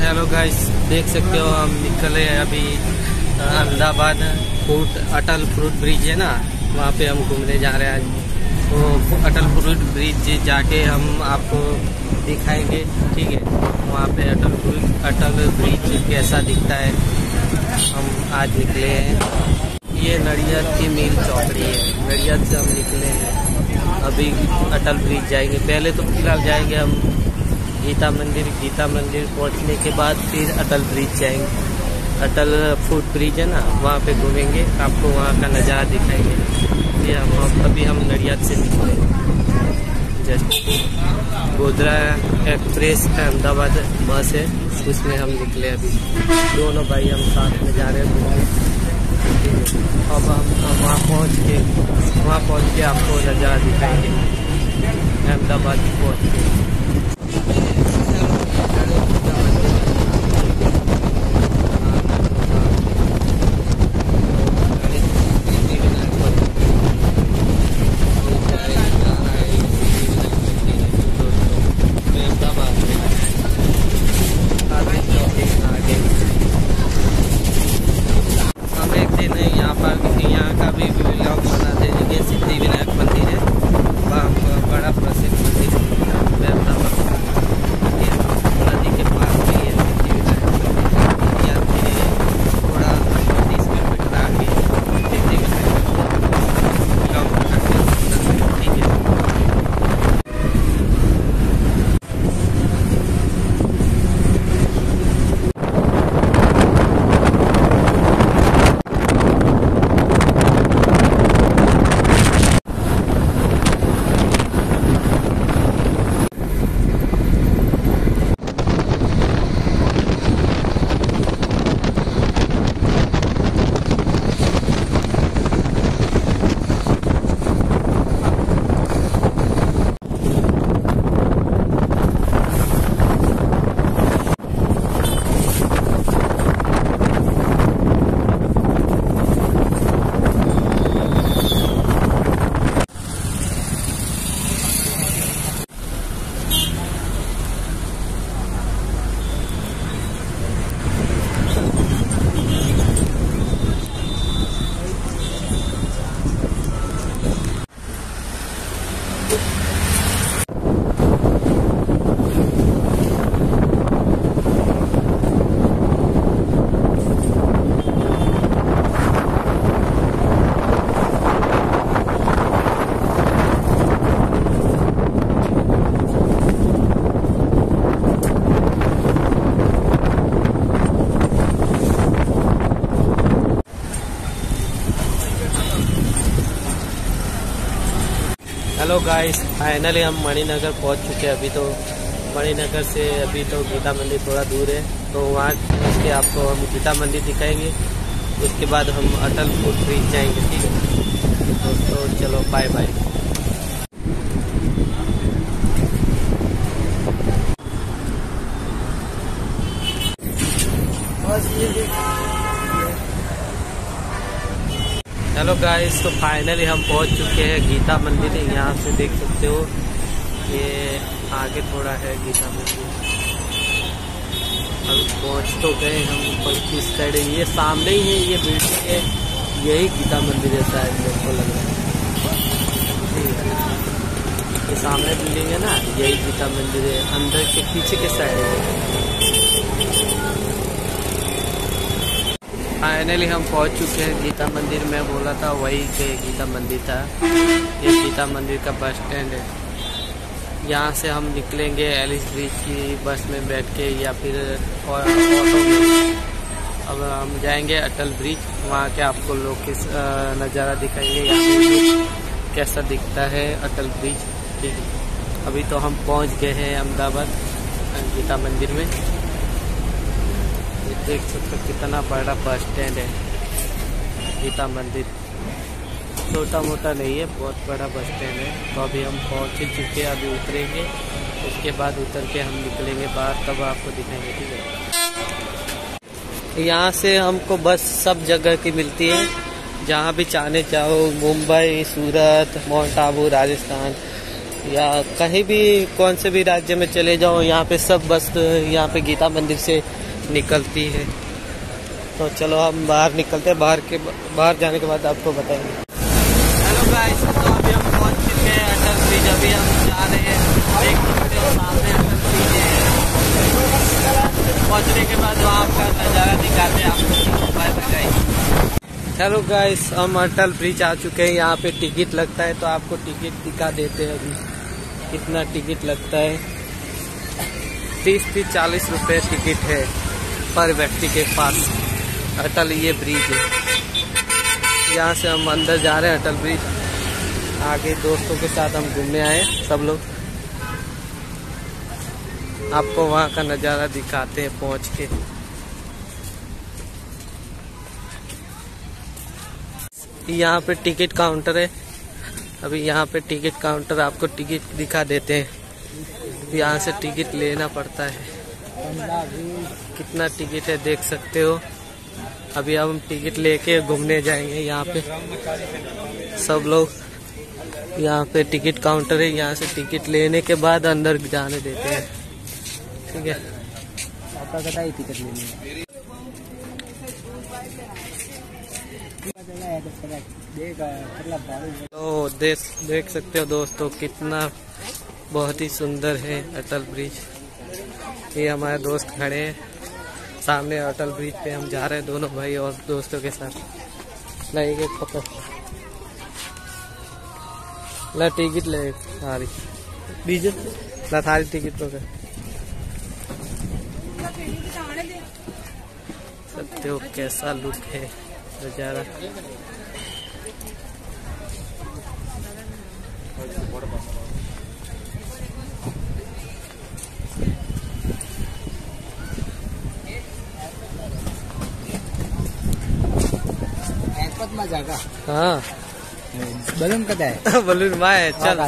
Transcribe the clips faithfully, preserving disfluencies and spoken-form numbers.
Hello guys, देख सकते हो हम निकले अभी अहमदाबाद फूट अटल फ्रूट ब्रिज है ना, वहाँ पे हम घूमने जा रहे हैं आज। तो अटल फ्रूट ब्रिज जाके हम आपको दिखाएंगे, ठीक है। वहाँ पे अटल फ्रूट अटल ब्रिज कैसा दिखता है, हम आज निकले हैं। ये नडियाद की मील चौकड़ी है, नडियाद से हम निकले हैं, अभी अटल ब्रिज जाएंगे। पहले तो फिलहाल जाएंगे हम गीता मंदिर, गीता मंदिर पहुंचने के बाद फिर अटल ब्रिज जाएंगे। अटल फूट ब्रिज है ना, वहाँ पे घूमेंगे, आपको वहाँ का नज़ारा दिखाएंगे। ये हम अभी हम नडियाद से निकले, जस्ट गोधरा एक्सप्रेस अहमदाबाद बस है, उसमें हम निकले अभी। दोनों भाई हम साथ में जा रहे हैं घूमने। अब हम वहाँ पहुँच के वहाँ पहुँच के आपको नज़ारा दिखाएंगे अहमदाबाद पहुँच के। हेलो गाइस, फाइनली हम मणिनगर पहुंच चुके हैं। अभी तो मणिनगर से अभी तो गीता मंदिर थोड़ा दूर है, तो वहाँ पहुँच के आपको हम गीता मंदिर दिखाएंगे। उसके बाद हम अटल फूट ब्रिज जाएंगे, ठीक है। तो, तो चलो बाय बाय। हेलो गाइस, तो फाइनली हम पहुंच चुके हैं गीता मंदिर। यहाँ से देख सकते हो, ये आगे थोड़ा है गीता मंदिर। हम पहुंच तो गए हम, ऊपर किस साइड है, ये सामने ही है, ये बिल्डिंग है, यही गीता मंदिर है शायद, मेरे को लग रहा है। ये सामने बिल्डिंग है ना, यही गीता मंदिर है। अंदर के पीछे के साइड है। फाइनली हम पहुंच चुके हैं गीता मंदिर। में बोला था वही के गीता मंदिर था। ये गीता मंदिर का बस स्टैंड है। यहाँ से हम निकलेंगे एलिस ब्रिज की बस में बैठ के या फिर ऑटो में। अब हम जाएंगे अटल ब्रिज, वहाँ के आपको लोग के नज़ारा दिखाएंगे, यहाँ कैसा दिखता है अटल ब्रिज, ठीक है। अभी तो हम पहुँच गए हैं अहमदाबाद गीता मंदिर में। देख सकते हो कितना बड़ा बस स्टैंड है। गीता मंदिर छोटा मोटा नहीं है, बहुत बड़ा बस स्टैंड है। तो अभी हम पहुंच ही चुके हैं, अभी उतरेंगे, उसके बाद उतर के हम निकलेंगे बाहर, तब आपको दिखाएंगे, ठीक है। यहाँ से हमको बस सब जगह की मिलती है, जहाँ भी चाहने चाहो, मुंबई, सूरत, माउंट आबू, राजस्थान, या कहीं भी कौन से भी राज्य में चले जाओ, यहाँ पे सब बस यहाँ पे गीता मंदिर से निकलती है। तो चलो हम बाहर निकलते हैं, बाहर के बाहर जाने के बाद आपको बताएंगे। हेलो गाइस, तो अभी हम पहुँच चुके हैं अटल ब्रिज। अभी हम जा रहे हैं, देख सकते हो सामने अटल ब्रिज है। पहुँचने के बाद वहाँ का नज़ारा दिखाते हैं आपको। Bye bye. हेलो गाइस, हम अटल ब्रिज आ चुके हैं। यहाँ पे टिकट लगता है, तो आपको टिकट दिखा देते हैं अभी कितना टिकट लगता है। तीस से चालीस रुपए टिकट है पर व्यक्ति के पास। अटल ये ब्रिज है, यहाँ से हम अंदर जा रहे हैं अटल ब्रिज। आगे दोस्तों के साथ हम घूमने आए सब लोग, आपको वहाँ का नज़ारा दिखाते हैं पहुँच के। यहाँ पे टिकट काउंटर है। अभी यहाँ पे टिकट काउंटर आपको टिकट दिखा देते हैं। यहाँ से टिकट लेना पड़ता है। कितना टिकट है देख सकते हो। अभी हम टिकट लेके घूमने जाएंगे। यहाँ पे सब लोग, यहाँ पे टिकट काउंटर है। यहाँ से टिकट लेने के बाद अंदर जाने देते हैं। ठीक है, आपका बताइए टिकट लेने। तो देख देख सकते हो दोस्तों, कितना बहुत ही सुंदर है अटल ब्रिज। ये हमारे दोस्त खड़े हैं सामने अटल ब्रिज पे। हम जा रहे हैं दोनों भाई और दोस्तों के साथ। लगेगा पकड़ ला टिकट ले सारी बीज ला सारी टिकट पकड़ सकते हो। कैसा लुक है नजारा। हाँ बलून कदा है बलून माँ है। चल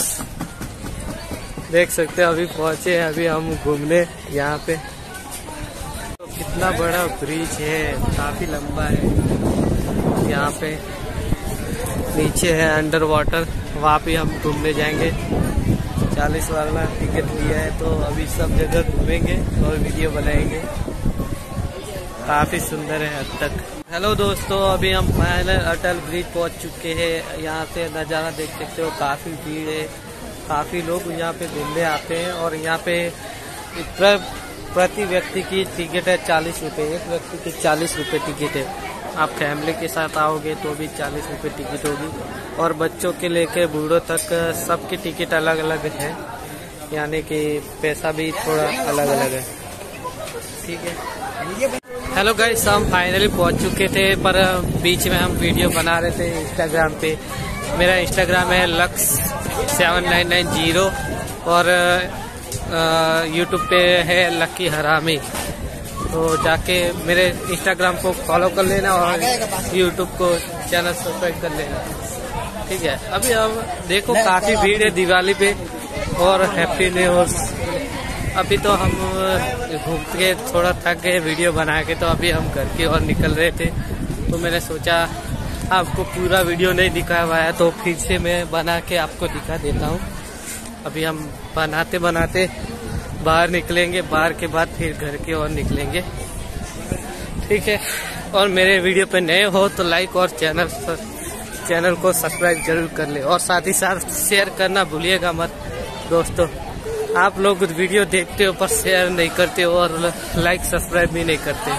देख सकते हो, अभी पहुंचे हैं अभी हम घूमने यहाँ पे। तो कितना बड़ा ब्रिज है, काफी लंबा है। यहाँ पे नीचे है अंडर वाटर, वहाँ पे हम घूमने जाएंगे। चालीस वाला टिकट लिया है, तो अभी सब जगह घूमेंगे और वीडियो बनाएंगे। काफी सुंदर है अब तक। हेलो दोस्तों, अभी हम फाइनल अटल ब्रिज पहुंच चुके हैं। यहाँ से नज़ारा देख सकते हो, काफ़ी भीड़ है। काफ़ी लोग यहाँ पे घूमने आते हैं। और यहाँ पे प्रति व्यक्ति की टिकट है चालीस रुपये। एक व्यक्ति की चालीस रुपये टिकट है। आप फैमिली के साथ आओगे तो भी चालीस रुपये टिकट होगी। और बच्चों के लेके बूढ़ों तक सबकी टिकट अलग अलग है, यानी कि पैसा भी थोड़ा अलग अलग है। ठीक है। हेलो गाइस, हम फाइनली पहुंच चुके थे, पर बीच में हम वीडियो बना रहे थे इंस्टाग्राम पे। मेरा इंस्टाग्राम है lux seven nine nine zero और यूट्यूब पे है लक्की हरामी। तो जाके मेरे इंस्टाग्राम को फॉलो कर लेना और यूट्यूब को चैनल सब्सक्राइब कर लेना। ठीक है। अभी हम देखो काफ़ी भीड़ है दिवाली पे और हैप्पी न्यू ईयर। अभी तो हम घूम के थोड़ा थक गए वीडियो बना के, तो अभी हम घर की ओर निकल रहे थे। तो मैंने सोचा आपको पूरा वीडियो नहीं दिखा हुआ है, तो फिर से मैं बना के आपको दिखा देता हूँ। अभी हम बनाते बनाते बाहर निकलेंगे, बाहर के बाद फिर घर की ओर निकलेंगे। ठीक है। और मेरे वीडियो पे नए हो तो लाइक और चैनल चैनल को सब्सक्राइब जरूर कर ले, और साथ ही साथ शेयर करना भूलिएगा मत दोस्तों। आप लोग वीडियो देखते हो पर शेयर नहीं करते हो और लाइक सब्सक्राइब भी नहीं करते।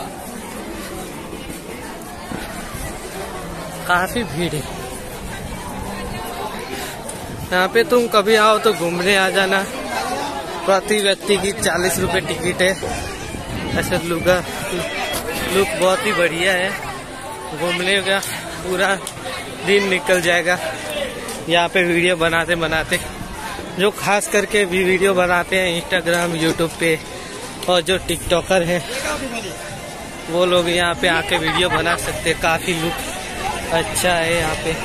काफी भीड़ है यहाँ पे। तुम कभी आओ तो घूमने आ जाना। प्रति व्यक्ति की चालीस रुपए टिकट है। ऐसे लुक लुक बहुत ही बढ़िया है। घूमने का पूरा दिन निकल जाएगा यहाँ पे वीडियो बनाते बनाते। जो खास करके भी वीडियो बनाते हैं इंस्टाग्राम यूट्यूब पे, और जो टिकटॉकर हैं वो लोग यहाँ पे आके वीडियो बना सकते हैं। काफ़ी लुक अच्छा है यहाँ पे।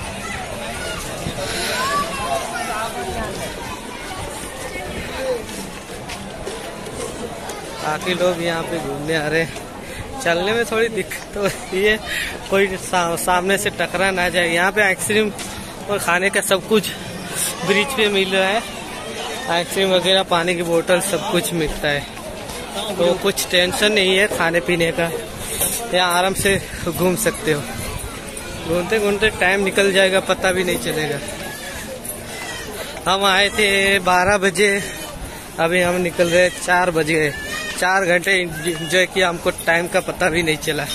काफ़ी लोग यहाँ पे घूमने आ रहे हैं। चलने में थोड़ी दिक्कत होती है, कोई सा, सामने से टकरा ना जाए। यहाँ पे आइसक्रीम और खाने का सब कुछ ब्रिज पे मिल रहा है, आइसक्रीम वगैरह, पानी की बोतल, सब कुछ मिलता है। तो कुछ टेंशन नहीं है खाने पीने का, यहाँ आराम से घूम सकते हो। घूमते घूमते टाइम निकल जाएगा, पता भी नहीं चलेगा। हम आए थे बारह बजे, अभी हम निकल रहे चार बजे। चार घंटे एंजॉय किया, हमको टाइम का पता भी नहीं चला।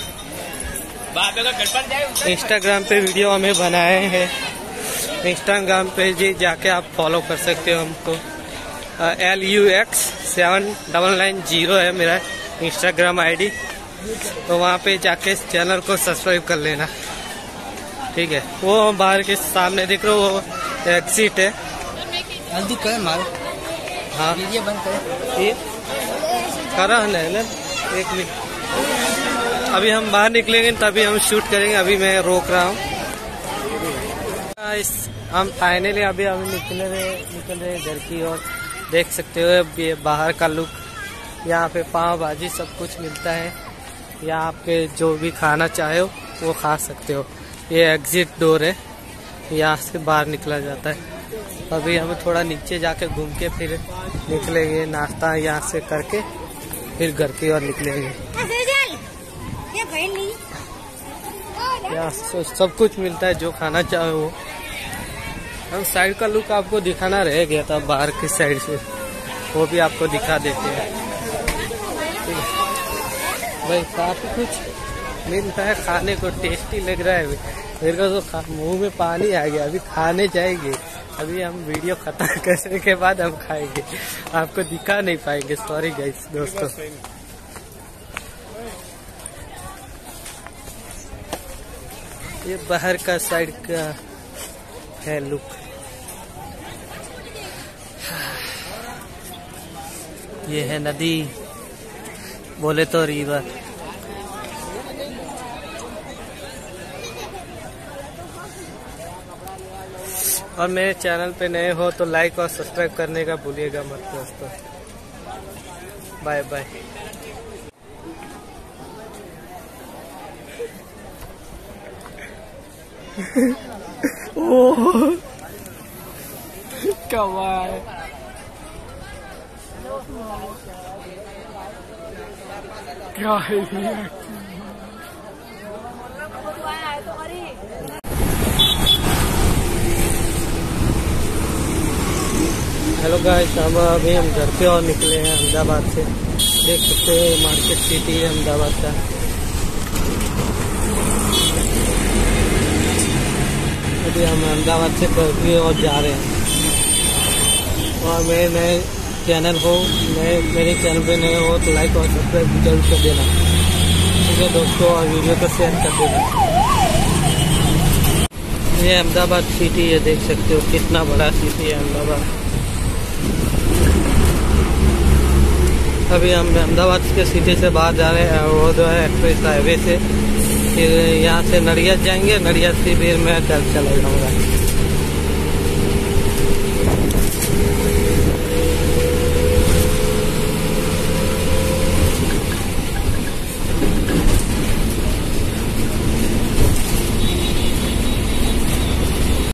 इंस्टाग्राम पे वीडियो हमें बनाए हैं, इंस्टाग्राम पे जी जाके आप फॉलो कर सकते हो हमको। L U X seven double nine zero है मेरा इंस्टाग्राम आईडी, तो वहाँ पे जाके चैनल को सब्सक्राइब कर लेना, ठीक है। वो बाहर के सामने देख रहे हो, वो एग्जिट है। जल्दी कर मारो। हाँ ये बंद कर, ये करा है ना, एक मिनट। अभी हम बाहर निकलेंगे तभी हम शूट करेंगे, अभी मैं रोक रहा हूँ। हम फाइनली अभी अभी निकले रहे निकल रहे घर की ओर। देख सकते हो ये बाहर का लुक। यहाँ पे पाव भाजी सब कुछ मिलता है, यहाँ आपके जो भी खाना चाहे हो वो खा सकते हो। ये एग्जिट डोर है, यहाँ से बाहर निकला जाता है। अभी हमें थोड़ा नीचे जाके घूम के फिर निकलेंगे, नाश्ता यहाँ से करके फिर घर की ओर निकलेंगे। यहाँ सब कुछ मिलता है, जो खाना चाहे वो। हम साइड का लुक आपको दिखाना रह गया था, बाहर की साइड से, वो भी आपको दिखा देते हैं। भाई काफी कुछ मिलता है खाने को, टेस्टी लग रहा है मेरे को तो, मुंह में पानी आ गया। अभी खाने जाएंगे, अभी हम वीडियो खत्म करने के बाद हम खाएंगे, आपको दिखा नहीं पाएंगे, सॉरी गाइस दोस्तों। ये बाहर का साइड का है लुक। ये है नदी, बोले तो रिवर। और मेरे चैनल पे नए हो तो लाइक और सब्सक्राइब करने का भूलिएगा मत दोस्तों। Bye bye. ओह कमाल। क्या है हेलो गाइस, हम अभी हम घर पे और निकले हैं अहमदाबाद से। देख सकते हैं मार्केट सिटी है अहमदाबाद का। अभी हम अहमदाबाद से घर पे और जा रहे हैं। और मेरे नए चैनल हो नए मेरे चैनल पे नए हो तो लाइक और सब्सक्राइब जरूर कर देना, ठीक है दोस्तों, और वीडियो को शेयर कर देना। ये अहमदाबाद सिटी है, देख सकते हो कितना बड़ा सिटी है अहमदाबाद। अभी हम अहमदाबाद के सिटी से बाहर जा रहे हैं, वो जो है एक्सप्रेस हाईवे से, फिर यहाँ से नडियाद जाएंगे, नडियाद से फिर मैं घर चला जाऊँगा।